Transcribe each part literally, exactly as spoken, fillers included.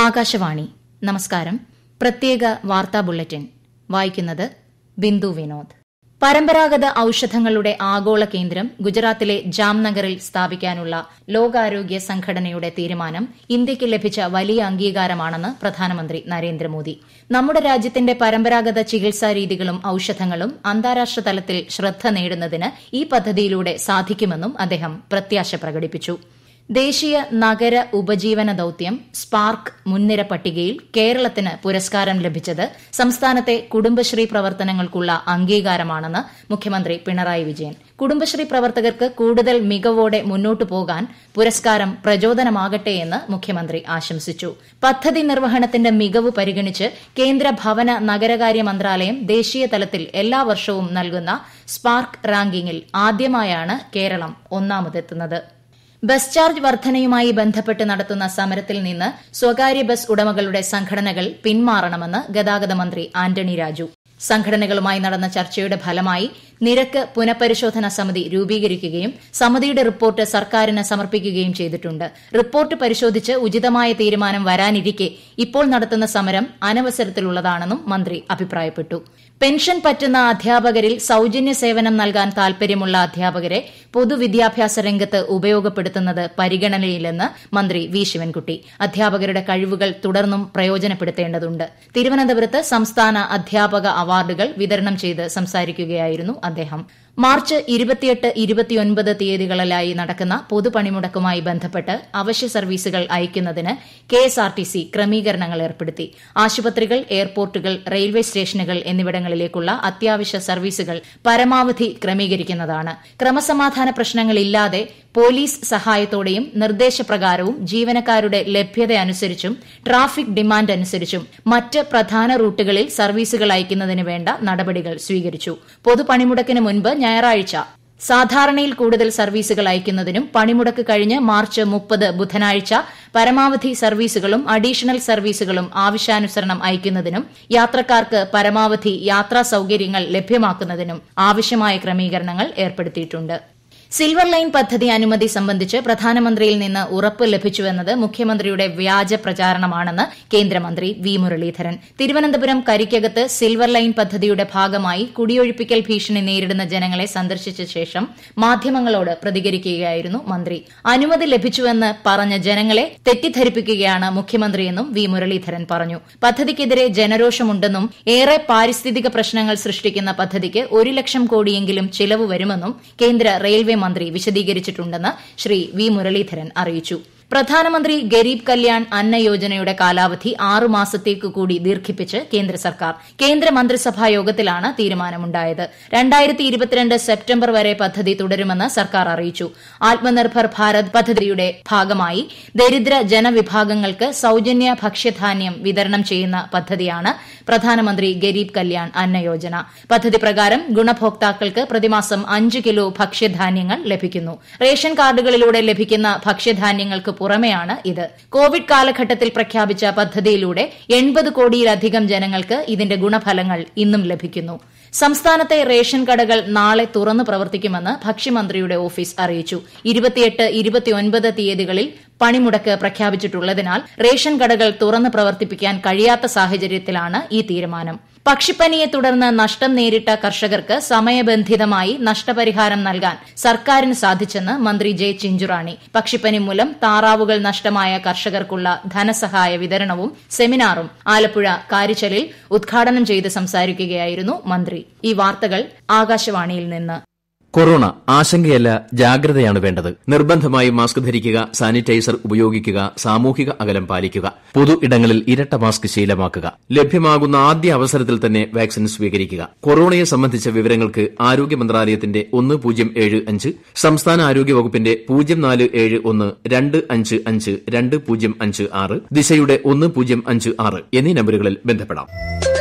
ആകാശവാണി നമസ്കാരം. പ്രത്യേക വാർത്താ ബുള്ളറ്റിൻ വായിക്കുന്നത് ബിന്ദു വിനോദ്. പരമ്പരാഗത ഔഷധങ്ങളുടെ ആഗോള കേന്ദ്രം ഗുജറാത്തിലെ ജാംനഗറിൽ സ്ഥാപിക്കാനുള്ള ലോകാരോഗ്യ സംഘടനയുടെ തീരുമാനം ഇന്ത്യയ്ക്ക് ലഭിച്ച വലിയ അംഗീകാരമാണെന്ന് പ്രധാനമന്ത്രി നരേന്ദ്രമോദി. നമ്മുടെ രാജ്യത്തിന്റെ പരമ്പരാഗത ചികിത്സാ രീതികളും ഔഷധങ്ങളും അന്താരാഷ്ട്ര തലത്തിൽ ശ്രദ്ധ നേടുന്നതിന് ഈ പദ്ധതിയിലൂടെ സാധിക്കുമെന്നും അദ്ദേഹം പ്രത്യാശ പ്രകടിപ്പിച്ചു. ദേശീയ നഗര ഉപജീവന ദൌത്യം സ്പാർക്ക് മുൻനിര പട്ടികയിൽ കേരളത്തിന് പുരസ്കാരം ലഭിച്ചത് സംസ്ഥാനത്തെ കുടുംബശ്രീ പ്രവർത്തനങ്ങൾക്കുള്ള അംഗീകാരമാണെന്ന് മുഖ്യമന്ത്രി പിണറായി വിജയൻ. കുടുംബശ്രീ പ്രവർത്തകർക്ക് കൂടുതൽ മികവോടെ മുന്നോട്ടു പോകാൻ പുരസ്കാരം പ്രചോദനമാകട്ടെയെന്ന് മുഖ്യമന്ത്രി ആശംസിച്ചു. പദ്ധതി നിർവഹണത്തിന്റെ മികവ് പരിഗണിച്ച് കേന്ദ്ര ഭവന നഗരകാര്യ മന്ത്രാലയം ദേശീയ തലത്തിൽ എല്ലാ വർഷവും നൽകുന്ന സ്പാർക്ക് റാങ്കിങ്ങിൽ ആദ്യമായാണ് കേരളം ഒന്നാമതെത്തുന്നത്. ബസ് ചാർജ് വർധനയുമായി ബന്ധപ്പെട്ട് നടത്തുന്ന സമരത്തിൽ നിന്ന് സ്വകാര്യ ബസ് ഉടമകളുടെ സംഘടനകൾ പിന്മാറണമെന്ന് ഗതാഗത മന്ത്രി ആന്റണി രാജു. സംഘടനകളുമായി നടന്ന ചർച്ചയുടെ ഫലമായി നിരക്ക് പുനഃപരിശോധന സമിതി രൂപീകരിക്കുകയും സമിതിയുടെ റിപ്പോർട്ട് സർക്കാരിന് സമർപ്പിക്കുകയും ചെയ്തിട്ടുണ്ട്. റിപ്പോർട്ട് പരിശോധിച്ച് ഉചിതമായ തീരുമാനം വരാനിരിക്കെ ഇപ്പോൾ നടത്തുന്ന സമരം അനവസരത്തിലുള്ളതാണെന്നും മന്ത്രി അഭിപ്രായപ്പെട്ടു. പെൻഷൻ പറ്റുന്ന അധ്യാപകരിൽ സൌജന്യ സേവനം നൽകാൻ താൽപര്യമുള്ള അധ്യാപകരെ പൊതുവിദ്യാഭ്യാസ രംഗത്ത് ഉപയോഗപ്പെടുത്തുന്നത് പരിഗണനയിലെന്ന് മന്ത്രി വി ശിവൻകുട്ടി. അധ്യാപകരുടെ കഴിവുകൾ തുടർന്നും പ്രയോജനപ്പെടുത്തേണ്ടതുണ്ട്. തിരുവനന്തപുരത്ത് സംസ്ഥാന അധ്യാപക അവാർഡുകൾ വിതരണം ചെയ്ത് സംസാരിക്കുകയായിരുന്നു അദ്ദേഹം. മാർച്ച് ഇരുപത്തിയെട്ട് ഇരുപത്തിയൊൻപത് തീയതികളിലായി നടക്കുന്ന പൊതുപണിമുടക്കുമായി ബന്ധപ്പെട്ട് അവശ്യ സർവീസുകൾ അയക്കുന്നതിന് കെഎസ്ആർടിസി ക്രമീകരണങ്ങൾ ഏർപ്പെടുത്തി. ആശുപത്രികൾ, എയർപോർട്ടുകൾ, റെയിൽവേ സ്റ്റേഷനുകൾ എന്നിവിടങ്ങളിലേക്കുള്ള അത്യാവശ്യ സർവീസുകൾ പരമാവധി ക്രമീകരിക്കുന്നതാണ്. ക്രമസമാധാന പ്രശ്നങ്ങളില്ലാതെ പോലീസ് സഹായത്തോടെയും നിർദ്ദേശപ്രകാരവും ജീവനക്കാരുടെ ലഭ്യതയനുസരിച്ചും ട്രാഫിക് ഡിമാൻഡ് അനുസരിച്ചും മറ്റ് പ്രധാന റൂട്ടുകളിൽ സർവീസുകൾ അയക്കുന്നതിന് വേണ്ട നടപടികൾ സ്വീകരിച്ചു. പൊതുപണിമുടക്കിന് മുൻപ് ഞായറാഴ്ച സാധാരണയിൽ കൂടുതൽ സർവീസുകൾ അയക്കുന്നതിനും പണിമുടക്ക് കഴിഞ്ഞ് മാർച്ച് മുപ്പത് ബുധനാഴ്ച പരമാവധി സർവീസുകളും അഡീഷണൽ സർവീസുകളും ആവശ്യാനുസരണം അയക്കുന്നതിനും യാത്രക്കാർക്ക് പരമാവധി യാത്രാ സൌകര്യങ്ങൾ ലഭ്യമാക്കുന്നതിനും ആവശ്യമായ ക്രമീകരണങ്ങൾ ഏർപ്പെടുത്തിയിട്ടുണ്ട്. സിൽവർ ലൈൻ പദ്ധതി അനുമതി സംബന്ധിച്ച് പ്രധാനമന്ത്രിയിൽ നിന്ന് ഉറപ്പ് ലഭിച്ചുവെന്നത് മുഖ്യമന്ത്രിയുടെ വ്യാജ പ്രചാരണമാണെന്ന് കേന്ദ്രമന്ത്രി വി മുരളീധരൻ. തിരുവനന്തപുരം കരിക്കകത്ത് സിൽവർ ലൈൻ പദ്ധതിയുടെ ഭാഗമായി കുടിയൊഴിപ്പിക്കൽ ഭീഷണി നേരിടുന്ന ജനങ്ങളെ സന്ദർശിച്ച ശേഷം മാധ്യമങ്ങളോട് പ്രതികരിക്കുകയായിരുന്നു മന്ത്രി. അനുമതി ലഭിച്ചുവെന്ന് പറഞ്ഞ ജനങ്ങളെ തെറ്റിദ്ധരിപ്പിക്കുകയാണ് മുഖ്യമന്ത്രിയെന്നും വി മുരളീധരൻ പറഞ്ഞു. പദ്ധതിക്കെതിരെ ജനരോഷമുണ്ടെന്നും ഏറെ പാരിസ്ഥിതിക പ്രശ്നങ്ങൾ സൃഷ്ടിക്കുന്ന പദ്ധതിക്ക് ഒരു ലക്ഷം കോടിയെങ്കിലും ചിലവ് വരുമെന്നും കേന്ദ്ര റെയിൽവേ മന്ത്രി വിശദീകരിച്ചിട്ടുണ്ടെന്ന് ശ്രീ വി മുരളീധരൻ അറിയിച്ചു. പ്രധാനമന്ത്രി ഗരീബ് കല്യാൺ അന്ന യോജനയുടെ കാലാവധി ആറുമാസത്തേക്ക് കൂടി ദീർഘിപ്പിച്ച് കേന്ദ്ര സർക്കാർ. കേന്ദ്ര മന്ത്രിസഭാ യോഗത്തിലാണ് തീരുമാനമുണ്ടായത്. രണ്ടായിരത്തി ഇരുപത്തിരണ്ട് സെപ്റ്റംബർ വരെ പദ്ധതി തുടരുമെന്ന് സർക്കാർ അറിയിച്ചു. ആത്മനിർഭർ ഭാരത് പദ്ധതിയുടെ ഭാഗമായി ദരിദ്ര ജനവിഭാഗങ്ങൾക്ക് സൌജന്യ ഭക്ഷ്യധാന്യം വിതരണം ചെയ്യുന്ന പദ്ധതിയാണ് പ്രധാനമന്ത്രി ഗരീബ് കല്യാൺ അന്ന യോജന. പദ്ധതി പ്രകാരം ഗുണഭോക്താക്കൾക്ക് പ്രതിമാസം അഞ്ച് കിലോ ഭക്ഷ്യധാന്യങ്ങൾ ലഭിക്കുന്നു. റേഷൻ കാർഡുകളിലൂടെ ലഭിക്കുന്ന ഭക്ഷ്യധാന്യങ്ങൾക്ക് പുറമെയാണ് ഇത്. കോവിഡ് കാലഘട്ടത്തിൽ പ്രഖ്യാപിച്ച പദ്ധതിയിലൂടെ എൺപത് കോടിയിലധികം ജനങ്ങൾക്ക് ഇതിന്റെ ഗുണഫലങ്ങൾ ഇന്നും ലഭിക്കുന്നു. സംസ്ഥാനത്തെ റേഷൻ കടകൾ നാളെ തുറന്നു പ്രവർത്തിക്കുമെന്ന് ഭക്ഷ്യമന്ത്രിയുടെ ഓഫീസ് അറിയിച്ചു. ഇരുപത്തിയെട്ട് ഇരുപത്തിയൊൻപത് തീയതികളിൽ പണിമുടക്ക് പ്രഖ്യാപിച്ചിട്ടുള്ളതിനാൽ റേഷൻ കടകൾ തുറന്ന് പ്രവർത്തിപ്പിക്കാൻ കഴിയാത്ത സാഹചര്യത്തിലാണ് ഈ തീരുമാനം. പക്ഷിപ്പനിയെ തുടർന്ന് നഷ്ടം നേരിട്ട കർഷകർക്ക് സമയബന്ധിതമായി നഷ്ടപരിഹാരം നൽകാൻ സർക്കാരിന് സാധിച്ചെന്ന് മന്ത്രി ജെ ചിഞ്ചുറാണി. പക്ഷിപ്പനി മൂലം താറാവുകൾ നഷ്ടമായ കർഷകർക്കുള്ള ധനസഹായ വിതരണവും സെമിനാറും ആലപ്പുഴ കാരിച്ചലിൽ ഉദ്ഘാടനം ചെയ്ത് സംസാരിക്കുകയായിരുന്നു മന്ത്രി. ഈ വാർത്തകൾ ആകാശവാണിയിൽ നിന്ന്. കൊറോണ ആശങ്കയല്ല, ജാഗ്രതയാണ് വേണ്ടത്. നിർബന്ധമായും മാസ്ക് ധരിക്കുക, സാനിറ്റൈസർ ഉപയോഗിക്കുക, സാമൂഹിക അകലം പാലിക്കുക, പൊതു ഇടങ്ങളിൽ ഇരട്ട മാസ്ക് ശീലമാക്കുക. ലഭ്യമാകുന്ന ആദ്യ അവസരത്തിൽ തന്നെ വാക്സിൻ സ്വീകരിക്കുക. കൊറോണയെ സംബന്ധിച്ച വിവരങ്ങൾക്ക് ആരോഗ്യ മന്ത്രാലയത്തിന്റെ ഒന്ന് പൂജ്യം ഏഴ് അഞ്ച്, സംസ്ഥാന ആരോഗ്യ വകുപ്പിന്റെ പൂജ്യം നാല് ഏഴ് ഒന്ന് രണ്ട് അഞ്ച് അഞ്ച് രണ്ട് പൂജ്യം അഞ്ച് ആറ്, ദിശയുടെ ഒന്ന് പൂജ്യം അഞ്ച് ആറ് എന്നീ നമ്പറുകളിൽ ബന്ധപ്പെടാം.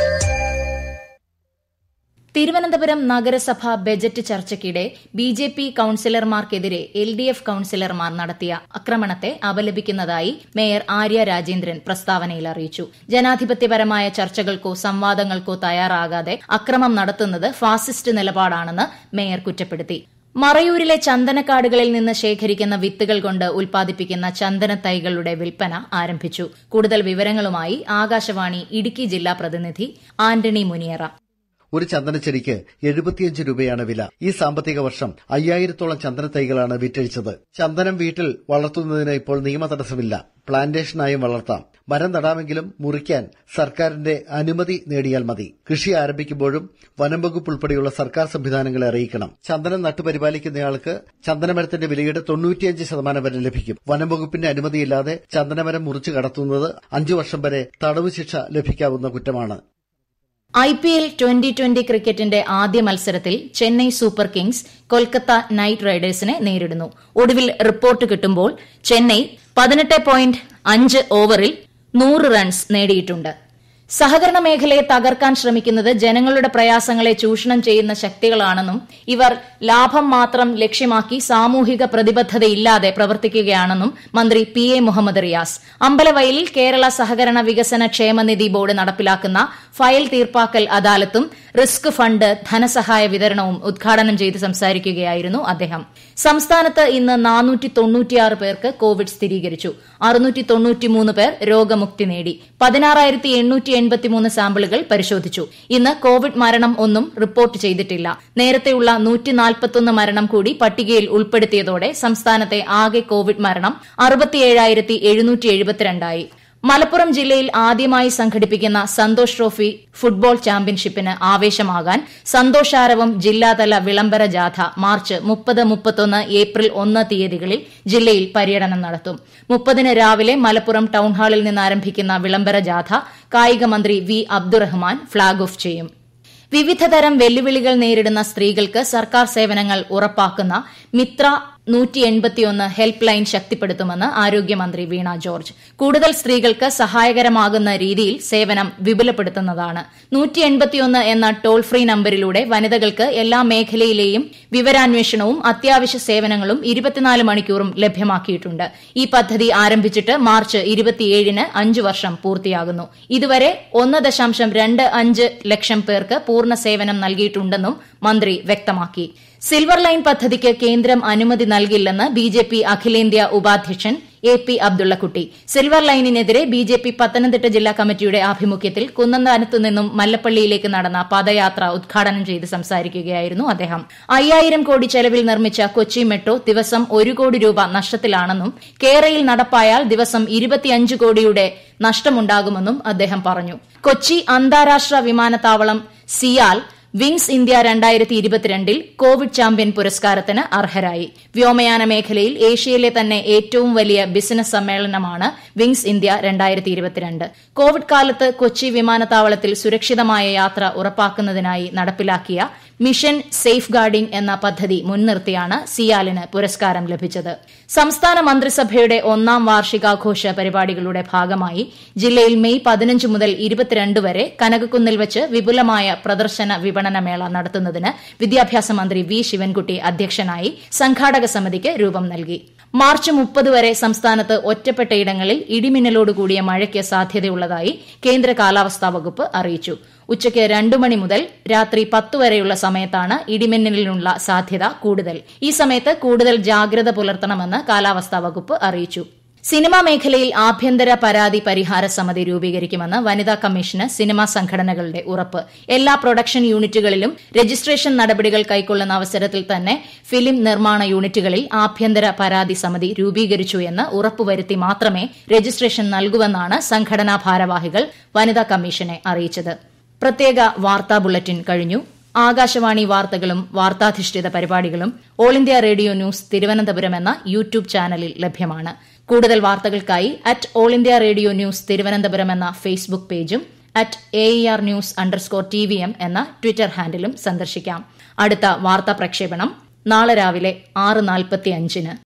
തിരുവനന്തപുരം നഗരസഭ ബജറ്റ് ചർച്ചയ്ക്കിടെ ബി ജെ പി കൌൺസിലർമാർക്കെതിരെ എൽ ഡി എഫ് കൌൺസിലർമാർ നടത്തിയ ആക്രമണത്തെ അപലപിക്കുന്നതായി മേയർ ആര്യ രാജേന്ദ്രൻ പ്രസ്താവനയിൽ അറിയിച്ചു. ജനാധിപത്യപരമായ ചർച്ചകൾക്കോ സംവാദങ്ങൾക്കോ തയ്യാറാകാതെ അക്രമം നടത്തുന്നത് ഫാസിസ്റ്റ് നിലപാടാണെന്ന് മേയർ കുറ്റപ്പെടുത്തി. മറയൂരിലെ ചന്ദനക്കാടുകളിൽ നിന്ന് ശേഖരിക്കുന്ന വിത്തുകൾ കൊണ്ട് ഉൽപ്പാദിപ്പിക്കുന്ന ചന്ദന തൈകളുടെ വിൽപ്പന ആരംഭിച്ചു. കൂടുതൽ വിവരങ്ങളുമായി ആകാശവാണി ഇടുക്കി ജില്ലാ പ്രതിനിധി ആന്റണി മുനിയറ. ഒരു ചന്ദനച്ചെടിക്ക് എഴുപത്തിയഞ്ച് രൂപയാണ് വില. ഈ സാമ്പത്തിക വർഷം അയ്യായിരത്തോളം ചന്ദന തൈകളാണ് വിറ്റഴിച്ചത്. ചന്ദനം വീട്ടിൽ വളർത്തുന്നതിന് ഇപ്പോൾ നിയമ തടസ്സമില്ല. പ്ലാന്റേഷനായും വളർത്താം. മരം നടാമെങ്കിലും മുറിക്കാൻ സർക്കാരിന്റെ അനുമതി നേടിയാൽ മതി. കൃഷി ആരംഭിക്കുമ്പോഴും വനം വകുപ്പ് ഉൾപ്പെടെയുള്ള സർക്കാർ സംവിധാനങ്ങളെ അറിയിക്കണം. ചന്ദനം നട്ടുപരിപാലിക്കുന്നയാൾക്ക് ചന്ദനമരത്തിന്റെ വിലയുടെ തൊണ്ണൂറ്റിയഞ്ച് ശതമാനം വരെ ലഭിക്കും. വനം വകുപ്പിന്റെ അനുമതിയില്ലാതെ ചന്ദനമരം മുറിച്ചു കടത്തുന്നത് അഞ്ചു വർഷം വരെ തടവ് ശിക്ഷ ലഭിക്കാവുന്ന കുറ്റമാണ്. I P L twenty twenty ക്രിക്കറ്റിന്റെ ആദ്യ മത്സരത്തിൽ Chennai Super Kings Kolkata Knight റൈഡേഴ്സിനെ നേരിടുന്നു. ഒടുവിൽ റിപ്പോർട്ട് കിട്ടുമ്പോൾ ചെന്നൈ പതിനെട്ട് പോയിന്റ് അഞ്ച് ഓവറിൽ നൂറ് റൺസ് നേടിയിട്ടുണ്ട്. സഹകരണ മേഖലയെ തകർക്കാൻ ശ്രമിക്കുന്നത് ജനങ്ങളുടെ പ്രയാസങ്ങളെ ചൂഷണം ചെയ്യുന്ന ശക്തികളാണെന്നും ഇവർ ലാഭം മാത്രം ലക്ഷ്യമാക്കി സാമൂഹിക പ്രതിബദ്ധതയില്ലാതെ പ്രവർത്തിക്കുകയാണെന്നും മന്ത്രി പി എ മുഹമ്മദ് റിയാസ് അമ്പലവയലിൽ കേരള സഹകരണ വികസന ക്ഷേമനിധി ബോർഡ് നടപ്പിലാക്കുന്ന ഫയൽ തീർപ്പാക്കൽ അദാലത്തും റിസ്ക് ഫണ്ട് ധനസഹായ വിതരണവും ഉദ്ഘാടനം ചെയ്ത് സംസാരിക്കുകയായിരുന്നു അദ്ദേഹം. സംസ്ഥാനത്ത് ഇന്ന് നാനൂറ്റി തൊണ്ണൂറ്റിയാറ് പേർക്ക് കോവിഡ് സ്ഥിരീകരിച്ചു. അറുന്നൂറ്റി തൊണ്ണൂറ്റിമൂന്ന് പേർ രോഗമുക്തി നേടി. പതിനാറായിരത്തി എണ്ണൂറ്റി എൺപത്തിമൂന്ന് സാമ്പിളുകൾ പരിശോധിച്ചു. ഇന്ന് കോവിഡ് മരണം ഒന്നും റിപ്പോർട്ട് ചെയ്തിട്ടില്ല. നേരത്തെയുള്ള നൂറ്റി നാൽപ്പത്തൊന്ന് മരണം കൂടി പട്ടികയിൽ ഉൾപ്പെടുത്തിയതോടെ സംസ്ഥാനത്തെ ആകെ കോവിഡ് മരണം അറുപത്തിയേഴായിരത്തി എഴുന്നൂറ്റി എഴുപത്തിരണ്ടായി. മലപ്പുറം ജില്ലയിൽ ആദ്യമായി സംഘടിപ്പിക്കുന്ന സന്തോഷ് ട്രോഫി ഫുട്ബോൾ ചാമ്പ്യൻഷിപ്പിന് ആവേശമാകാൻ സന്തോഷാരവം ജില്ലാതല വിളംബര ജാഥ മാർച്ച് മുപ്പത് മുപ്പത്തൊന്ന് ഏപ്രിൽ ഒന്ന് തീയതികളിൽ ജില്ലയിൽ പര്യടനം നടത്തും. മുപ്പതിന് രാവിലെ മലപ്പുറം ടൌൺഹാളിൽ നിന്ന് ആരംഭിക്കുന്ന വിളംബര ജാഥ കായിക മന്ത്രി വി അബ്ദുറഹ്മാൻ ഫ്ളാഗ് ഓഫ് ചെയ്യും. വിവിധതരം വെല്ലുവിളികൾ നേരിടുന്ന സ്ത്രീകൾക്ക് സർക്കാർ സേവനങ്ങൾ ഉറപ്പാക്കുന്ന മിത്ര നൂറ്റി എൺപത്തിയൊന്ന് ഹെൽപ്പ് ലൈൻ ശക്തിപ്പെടുത്തുമെന്ന് ആരോഗ്യമന്ത്രി വീണ ജോർജ്. കൂടുതൽ സ്ത്രീകൾക്ക് സഹായകരമാകുന്ന രീതിയിൽ സേവനം വിപുലപ്പെടുത്തുന്നതാണ്. നൂറ്റി എൺപത്തിയൊന്ന് എന്ന ടോൾ ഫ്രീ നമ്പരിലൂടെ വനിതകൾക്ക് എല്ലാ മേഖലയിലെയും വിവരാന്വേഷണവും അത്യാവശ്യ സേവനങ്ങളും ഇരുപത്തിനാല് മണിക്കൂറും ലഭ്യമാക്കിയിട്ടുണ്ട്. ഈ പദ്ധതി ആരംഭിച്ചിട്ട് മാർച്ച് ഇരുപത്തിയേഴിന് അഞ്ചു വർഷം പൂർത്തിയാകുന്നു. ഇതുവരെ ഒന്ന് ദശാംശം രണ്ട് അഞ്ച് ലക്ഷം പേർക്ക് പൂർണ്ണ സേവനം നൽകിയിട്ടുണ്ടെന്നും മന്ത്രി വ്യക്തമാക്കി. സിൽവർ ലൈൻ പദ്ധതിക്ക് കേന്ദ്രം അനുമതി നൽകില്ലെന്ന് ബി ജെ പി അഖിലേന്ത്യാ ഉപാധ്യക്ഷൻ എ പി അബ്ദുള്ളക്കുട്ടി. സിൽവർ ലൈനിനെതിരെ ബി ജെ പി പത്തനംതിട്ട ജില്ലാ കമ്മിറ്റിയുടെ ആഭിമുഖ്യത്തിൽ കുന്നന്താനത്തു നിന്നും മല്ലപ്പള്ളിയിലേക്ക് നടന്ന പദയാത്ര ഉദ്ഘാടനം ചെയ്ത് സംസാരിക്കുകയായിരുന്നു അദ്ദേഹം. അയ്യായിരം കോടി ചെലവിൽ നിർമ്മിച്ച കൊച്ചി മെട്രോ ദിവസം ഒരു കോടി രൂപ നഷ്ടത്തിലാണെന്നും കേരയിൽ നടപ്പായാൽ ദിവസം ഇരുപത്തിയഞ്ച് കോടിയുടെ നഷ്ടമുണ്ടാകുമെന്നും അദ്ദേഹം പറഞ്ഞു. കൊച്ചി അന്താരാഷ്ട്ര വിമാനത്താവളം സിയാൽ വിങ്സ് ഇന്ത്യ രണ്ടായിരത്തി ഇരുപത്തിരണ്ടിൽ കോവിഡ് ചാമ്പ്യൻ പുരസ്കാരത്തിന് അർഹരായി. വ്യോമയാന മേഖലയിൽ ഏഷ്യയിലെ തന്നെ ഏറ്റവും വലിയ ബിസിനസ് സമ്മേളനമാണ് വിങ്സ് ഇന്ത്യ രണ്ടായിരത്തി ഇരുപത്തിരണ്ട്. കോവിഡ് കാലത്ത് കൊച്ചി വിമാനത്താവളത്തിൽ സുരക്ഷിതമായ യാത്ര ഉറപ്പാക്കുന്നതിനായി നടപ്പിലാക്കിയ മിഷൻ സേഫ് ഗാർഡിംഗ് എന്ന പദ്ധതി മുൻനിർത്തിയാണ് സിയാലിന് പുരസ്കാരം ലഭിച്ചത്. സംസ്ഥാന മന്ത്രിസഭയുടെ ഒന്നാം വാർഷികാഘോഷ പരിപാടികളുടെ ഭാഗമായി ജില്ലയിൽ മെയ് പതിനഞ്ച് മുതൽ ഇരുപത്തിരണ്ട് വരെ കനകക്കുന്നിൽ വച്ച് വിപുലമായ പ്രദർശന വിപണന മേള നടത്തുന്നതിന് വിദ്യാഭ്യാസ മന്ത്രി വി ശിവൻകുട്ടി അധ്യക്ഷനായി സംഘാടക സമിതിക്ക് രൂപം നൽകി. മാർച്ച് മുപ്പത് വരെ സംസ്ഥാനത്ത് ഒറ്റപ്പെട്ടയിടങ്ങളിൽ ഇടിമിന്നലോടുകൂടിയ മഴയ്ക്ക് സാധ്യതയുള്ളതായി കേന്ദ്ര കാലാവസ്ഥാ വകുപ്പ് അറിയിച്ചു. ഉച്ചയ്ക്ക് രണ്ടു മണി മുതൽ രാത്രി പത്ത് വരെയുള്ള സമയത്താണ് ഇടിമിന്നലിനുള്ള സാധ്യത കൂടുതൽ. ഈ സമയത്ത് കൂടുതൽ ജാഗ്രത പുലർത്തണമെന്ന് കാലാവസ്ഥാ വകുപ്പ് അറിയിച്ചു. സിനിമാ മേഖലയിൽ ആഭ്യന്തര പരാതി പരിഹാര സമിതി രൂപീകരിക്കുമെന്ന് വനിതാ കമ്മീഷന് സിനിമാ സംഘടനകളുടെ ഉറപ്പ്. എല്ലാ പ്രൊഡക്ഷൻ യൂണിറ്റുകളിലും രജിസ്ട്രേഷൻ നടപടികൾ കൈക്കൊള്ളുന്ന അവസരത്തിൽ തന്നെ ഫിലിം നിർമ്മാണ യൂണിറ്റുകളിൽ ആഭ്യന്തര പരാതി സമിതി രൂപീകരിച്ചു എന്ന് ഉറപ്പുവരുത്തി മാത്രമേ രജിസ്ട്രേഷൻ നൽകുവെന്നാണ് സംഘടനാ ഭാരവാഹികൾ വനിതാ കമ്മീഷനെ അറിയിച്ചത്. പ്രത്യേക വാർത്താ ബുള്ളറ്റിൻ കഴിഞ്ഞു. ആകാശവാണി വാർത്തകളും വാർത്താധിഷ്ഠിത പരിപാടികളും All India Radio News Thiruvananthapuram എന്ന യൂട്യൂബ് ചാനലിൽ ലഭ്യമാണ്. കൂടുതൽ വാർത്തകൾക്കായി at All India Radio News Thiruvananthapuram എന്ന ഫേസ്ബുക്ക് പേജും at A R news underscore T V M എന്ന ട്വിറ്റർ ഹാൻഡിലും സന്ദർശിക്കാം. അടുത്ത വാർത്താ പ്രക്ഷേപണം നാളെ രാവിലെ ആറ് നാൽപ്പത്തിയഞ്ചിന്.